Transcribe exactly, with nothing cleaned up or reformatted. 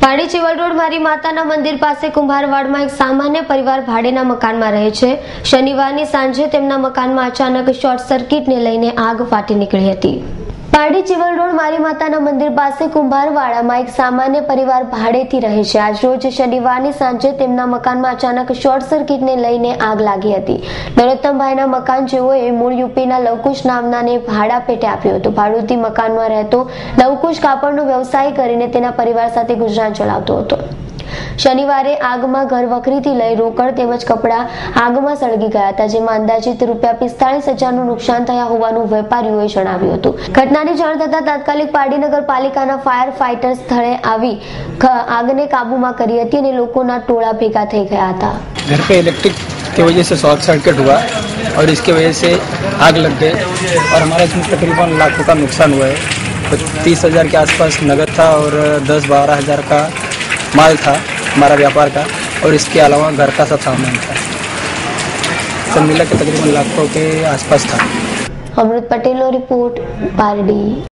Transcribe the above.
પાડી ચિવલ રોડ મારી માતાના મંદિર પાસે કુંભારવાડમાં એક સામાન્ય પરિવાર ભાડેના મકાનમાં રહે છે। શનિવારની સાંજે તેમના મકાનમાં અચાનક શોર્ટ સર્કિટને લઈને આગ ફાટી નીકળી હતી। પાડી ચિવલ રોડ મારી માતાના મંદિર પાસે કુંભારવાડામાં એક સામાન્ય પરિવાર ભાડેથી રહે છે। આજ રોજ શનિવારની સાંજે તેમના મકાનમાં અચાનક શોર્ટ સર્કિટને લઈને આગ લાગી હતી। નરોત્તમભાઈના મકાન જેઓએ મૂળ યુપીના લવકુશ નામનાને ભાડા પેટે આપ્યું હતું। ભાડુતી મકાનમાં રહેતો લવકુશ કાપડનો વ્યવસાય કરીને તેના પરિવાર સાથે ગુજરાન ચલાવતો હતો। શનિવારે આગમાં ઘર વખરીથી લઈ રોકડ તેમજ કપડાં આગમાં સળગી ગયા હતા, જેમાં અંદાજિત રૂપિયા પિસ્તાળીસ હજારનું નુકસાન થયા હોવાનું વેપારીઓએ જણાવ્યું હતું। ઘટનાની જાણ થતાં તાત્કાલિક પાડી નગરપાલિકાના ફાયર ફાઈટર સ્થળે આવી આગને કાબૂમાં કરી હતી અને લોકોના ટોળા ભેગા થઈ ગયા હતા। घर पे इलेक्ट्रिक की वजह से शॉर्ट सर्किट हुआ और इसके वजह से आग लग गई और हमारा इसमें तकरीबन लाखों का नुकसान हुआ है। तो तीस हज़ार के आसपास नगद था और दस बारह हज़ार का माल था हमारा व्यापार का और इसके अलावा घर का सब सामान था। सब मिला के तकरीबन लाखों के आसपास था। अमृत पटेल नो रिपोर्ट, पारडी।